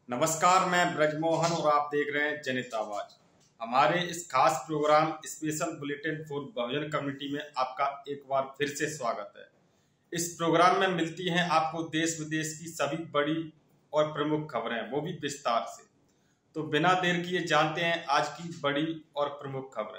नमस्कार, मैं ब्रजमोहन और आप देख रहे हैं जनहित आवाज। हमारे इस खास programme special bulletin for Bahujan community में आपका एक बार फिर से स्वागत है। इस प्रोग्राम में मिलती हैं आपको देश विदेश की सभी बड़ी और प्रमुख खबरें, वो भी विस्तार से। तो बिना देर किए जानते हैं आज की बड़ी और प्रमुख खबरें।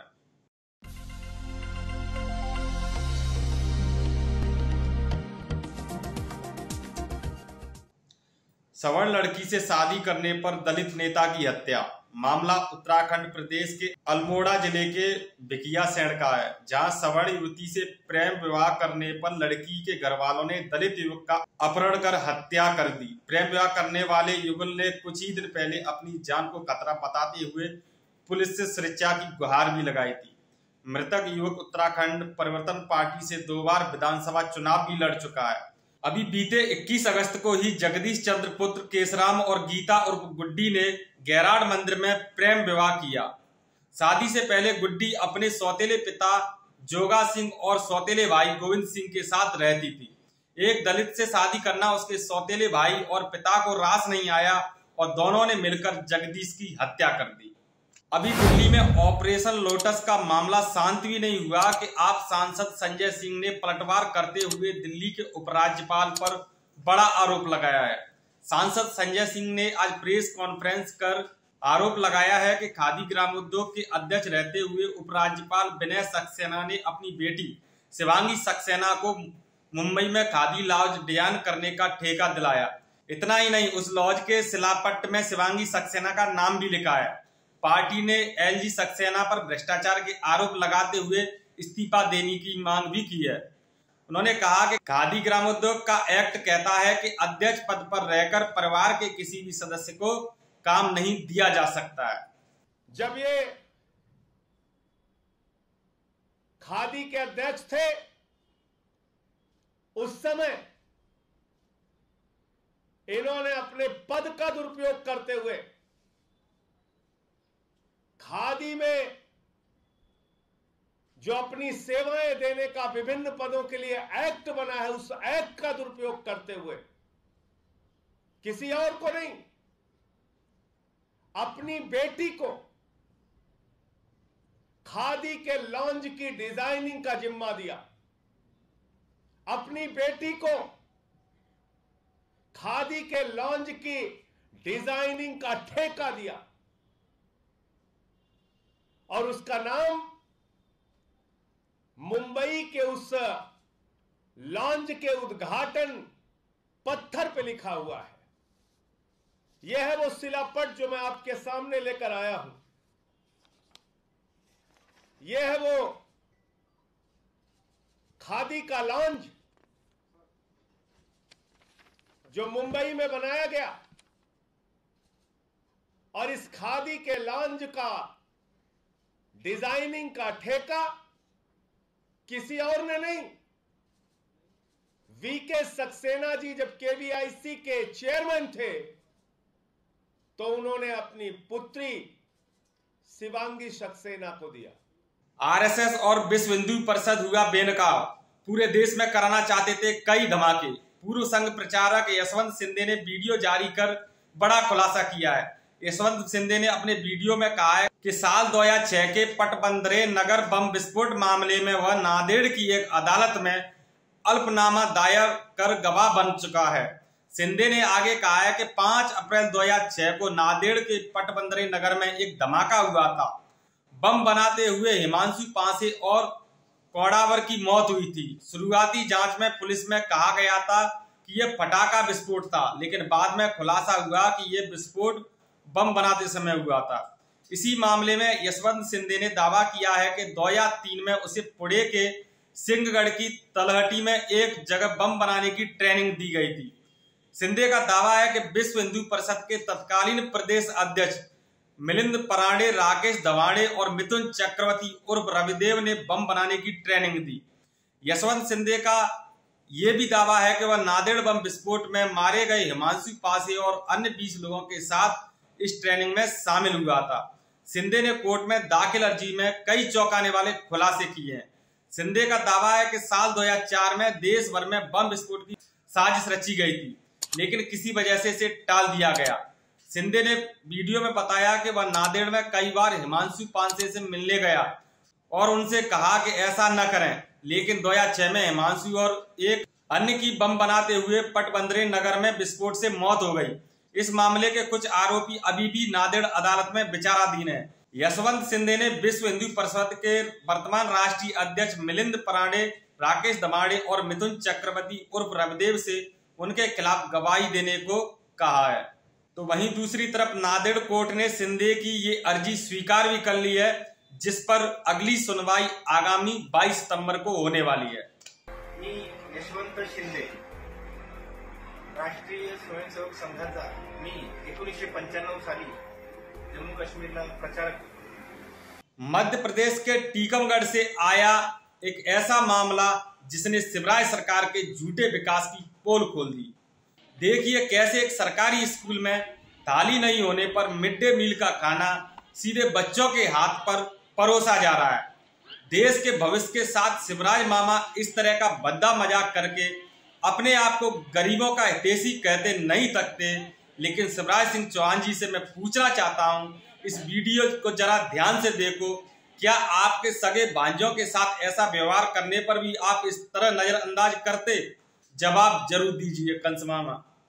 सवर्ण लड़की से शादी करने पर दलित नेता की हत्या। मामला उत्तराखंड प्रदेश के अल्मोड़ा जिले के भिकियासैंण का है, जहां सवर्ण युवती से प्रेम विवाह करने पर लड़की के घर वालों ने दलित युवक का अपहरण कर हत्या कर दी। प्रेम विवाह करने वाले युगल ने कुछ ही दिन पहले अपनी जान को खतरा बताते हुए पुलिस से सुरक्षा की गुहार भी लगाई थी। मृतक युवक उत्तराखंड परिवर्तन पार्टी से 2 बार विधानसभा चुनाव भी लड़ चुका है। अभी बीते 21 अगस्त को ही जगदीश चंद्र पुत्र केशराम और गीता और गुड्डी ने गैराड मंदिर में प्रेम विवाह किया। शादी से पहले गुड्डी अपने सौतेले पिता जोगा सिंह और सौतेले भाई गोविंद सिंह के साथ रहती थी। एक दलित से शादी करना उसके सौतेले भाई और पिता को रास नहीं आया और दोनों ने मिलकर जगदीश की हत्या कर दी। अभी दिल्ली में ऑपरेशन लोटस का मामला शांत भी नहीं हुआ कि आप सांसद संजय सिंह ने पलटवार करते हुए दिल्ली के उपराज्यपाल पर बड़ा आरोप लगाया है। सांसद संजय सिंह ने आज प्रेस कॉन्फ्रेंस कर आरोप लगाया है कि खादी ग्रामोद्योग के अध्यक्ष रहते हुए उपराज्यपाल विनय सक्सेना ने अपनी बेटी शिवांगी सक्सेना को मुंबई में खादी लॉज डिजाइन करने का ठेका दिलाया। इतना ही नहीं, उस लॉज के शिलापट्ट में शिवांगी सक्सेना का नाम भी लिखा है। पार्टी ने एलजी सक्सेना पर भ्रष्टाचार के आरोप लगाते हुए इस्तीफा देने की मांग भी की है। उन्होंने कहा कि खादी ग्रामोद्योग का एक्ट कहता है कि अध्यक्ष पद पर रहकर परिवार के किसी भी सदस्य को काम नहीं दिया जा सकता है। जब ये खादी के अध्यक्ष थे उस समय इन्होंने अपने पद का दुरुपयोग करते हुए खादी में जो अपनी सेवाएं देने का विभिन्न पदों के लिए एक्ट बना है, उस एक्ट का दुरुपयोग करते हुए किसी और को नहीं, अपनी बेटी को खादी के लॉन्ज की डिजाइनिंग का जिम्मा दिया, अपनी बेटी को खादी के लॉन्ज की डिजाइनिंग का ठेका दिया और उसका नाम मुंबई के उस लॉन्ज के उद्घाटन पत्थर पे लिखा हुआ है। यह है वो शिलापट्ट जो मैं आपके सामने लेकर आया हूं। यह है वो खादी का लॉन्ज जो मुंबई में बनाया गया और इस खादी के लॉन्ज का डिजाइनिंग का ठेका किसी और ने नहीं, वीके सक्सेना जी जब केवीआईसी के चेयरमैन थे तो उन्होंने अपनी पुत्री शिवांगी सक्सेना को दिया। आरएसएस और विश्व हिंदू परिषद हुआ बेनकाब। पूरे देश में कराना चाहते थे कई धमाके। पूर्व संघ प्रचारक यशवंत सिंधे ने वीडियो जारी कर बड़ा खुलासा किया है। यशवंत सिंधे ने अपने वीडियो में कहा है कि साल 2006 के पटबंदरे नगर बम विस्फोट मामले में वह नांदेड़ की एक अदालत में अल्पनामा दायर कर गवाह बन चुका है। सिंधे ने आगे कहा है कि 5 अप्रैल 2006 को नांदेड़ के पटबंदरे नगर में एक धमाका हुआ था। बम बनाते हुए हिमांशु पांसे और कौड़ावर की मौत हुई थी। शुरुआती जांच में पुलिस में कहा गया था कि यह पटाखा विस्फोट था, लेकिन बाद में खुलासा हुआ कि यह विस्फोट बम बनाते समय हुआ था। इसी मामले में यशवंत सिंधे ने दावा किया है कि 2003 में उसे पुणे के सिंहगढ़ की तलहटी में एक जगह बम बनाने की ट्रेनिंग दी गई थी। सिंधे का दावा है कि विश्व हिंदू परिषद के तत्कालीन प्रदेश अध्यक्ष मिलिंद परांडे, राकेश धवाड़े और मिथुन चक्रवर्ती उर्फ रविदेव ने बम बनाने की ट्रेनिंग दी। यशवंत सिंधे का यह भी दावा है कि वह नांदेड़ बम विस्फोट में मारे गए हिमांशु पासे और अन्य 20 लोगों के साथ इस ट्रेनिंग में शामिल हुआ था। सिंधे ने कोर्ट में दाखिल अर्जी में कई चौंकाने वाले खुलासे किए हैं। सिंधे का दावा है कि साल 2004 में देश भर में बम विस्फोट की साजिश रची गई थी, लेकिन किसी वजह से इसे टाल दिया गया। शिंदे ने वीडियो में बताया कि वह नांदेड़ में कई बार हिमांशु पांसे से मिलने गया और उनसे कहा कि ऐसा न करें, लेकिन 2006 में हिमांशु और एक अन्य की बम बनाते हुए पटबंदरे नगर में विस्फोट से मौत हो गई। इस मामले के कुछ आरोपी अभी भी नांदेड़ अदालत में विचाराधीन है। यशवंत शिंदे ने विश्व हिंदू परिषद के वर्तमान राष्ट्रीय अध्यक्ष मिलिंद परांडे, राकेश दमाड़े और मिथुन चक्रवर्ती उर्फ रविदेव से उनके खिलाफ गवाही देने को कहा है। तो वहीं दूसरी तरफ नांदेड़ कोर्ट ने शिंदे की ये अर्जी स्वीकार भी कर ली है, जिस पर अगली सुनवाई आगामी 22 सितंबर को होने वाली है। मी यशवंत शिंदे, राष्ट्रीय स्वयंसेवक संघाचा मी 1995 साली जम्मू काश्मीरला प्रचारक। मध्य प्रदेश के टीकमगढ़ से आया एक ऐसा मामला जिसने शिवराज सरकार के झूठे विकास की पोल खोल दी। देखिए कैसे एक सरकारी स्कूल में थाली नहीं होने पर मिड डे मील का खाना सीधे बच्चों के हाथ पर परोसा जा रहा है। देश के भविष्य के साथ शिवराज मामा इस तरह का भद्दा मजाक करके अपने आप को गरीबों का हितैषी कहते नहीं थकते। लेकिन शिवराज सिंह चौहान जी से मैं पूछना चाहता हूं, इस वीडियो को जरा ध्यान से देखो। क्या आपके सगे भांजों के साथ ऐसा व्यवहार करने पर भी आप इस तरह नजरअंदाज करते? जवाब जरूर दीजिए कंस मामा।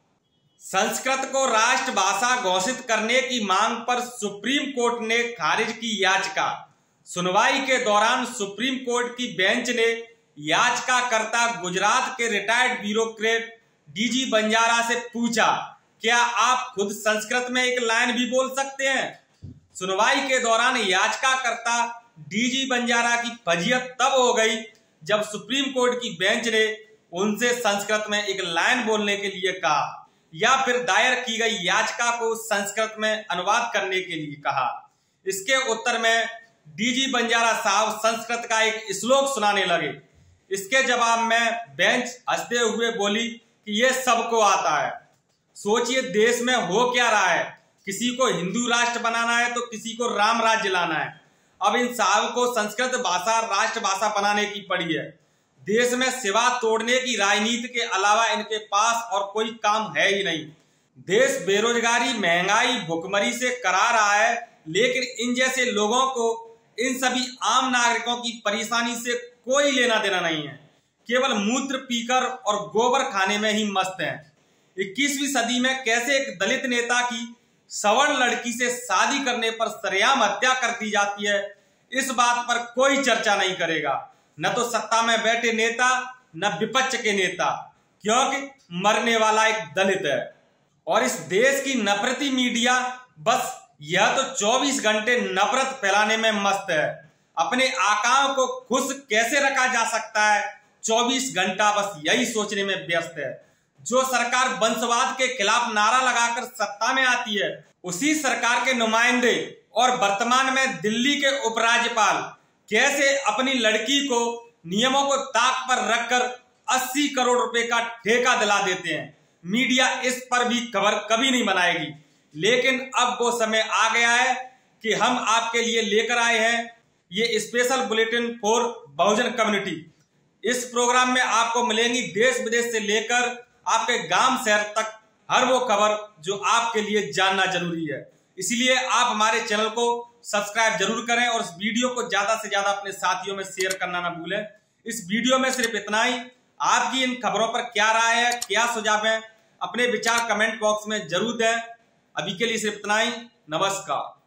संस्कृत को राष्ट्रभाषा घोषित करने की मांग पर सुप्रीम कोर्ट ने खारिज की याचिका। सुनवाई के दौरान सुप्रीम कोर्ट की बेंच ने याचिकाकर्ता गुजरात के रिटायर्ड ब्यूरोक्रेट डीजी बंजारा से पूछा, क्या आप खुद संस्कृत में एक लाइन भी बोल सकते हैं? सुनवाई के दौरान याचिकाकर्ता डीजी बंजारा की फजीहत तब हो गई जब सुप्रीम कोर्ट की बेंच ने उनसे संस्कृत में एक लाइन बोलने के लिए कहा या फिर दायर की गई याचिका को संस्कृत में अनुवाद करने के लिए कहा। इसके उत्तर में डीजी बंजारा साहब संस्कृत का एक श्लोक सुनाने लगे। इसके जवाब में बेंच हंसते हुए बोली कि यह सबको आता है। सोचिए देश में हो क्या रहा है, किसी को हिंदू राष्ट्र बनाना है तो किसी को राम राज्य लाना है। अब इन साहब को संस्कृत भाषा राष्ट्रभाषा बनाने की पड़ी है। देश में सिवा तोड़ने की राजनीति के अलावा इनके पास और कोई काम है ही नहीं। देश बेरोजगारी, महंगाई, भुखमरी से करा रहा है, लेकिन इन जैसे लोगों को, इन सभी आम नागरिकों की परेशानी से कोई लेना देना नहीं है। केवल मूत्र पीकर और गोबर खाने में ही मस्त हैं। 21वीं सदी में कैसे एक दलित नेता की सवर्ण लड़की से शादी करने पर सरेआम हत्या कर दी जाती है, इस बात पर कोई चर्चा नहीं करेगा। न तो सत्ता में बैठे नेता, न विपक्ष के नेता, क्योंकि मरने वाला एक दलित है। और इस देश की नफरती मीडिया बस यह तो 24 घंटे नफरत फैलाने में मस्त है। अपने आकाओं को खुश कैसे रखा जा सकता है, 24 घंटा बस यही सोचने में व्यस्त है। जो सरकार वंशवाद के खिलाफ नारा लगाकर सत्ता में आती है, उसी सरकार के नुमाइंदे और वर्तमान में दिल्ली के उपराज्यपाल कैसे अपनी लड़की को नियमों को ताक पर रखकर 80 करोड़ रुपए का ठेका दिला देते हैं। मीडिया इस पर भी खबर कभी नहीं बनाएगी। लेकिन अब वो समय आ गया है कि हम आपके लिए लेकर आए हैं ये special bulletin for Bahujan community. इस प्रोग्राम में आपको मिलेंगी देश विदेश से लेकर आपके गांव शहर तक हर वो खबर जो आपके लिए जानना जरूरी है। इसलिए आप हमारे चैनल को सब्सक्राइब जरूर करें और इस वीडियो को ज्यादा से ज्यादा अपने साथियों में शेयर करना ना भूलें। इस वीडियो में सिर्फ इतना ही। आपकी इन खबरों पर क्या राय है, क्या सुझाव है, अपने विचार कमेंट बॉक्स में जरूर दें। अभी के लिए सिर्फ इतना ही। नमस्कार।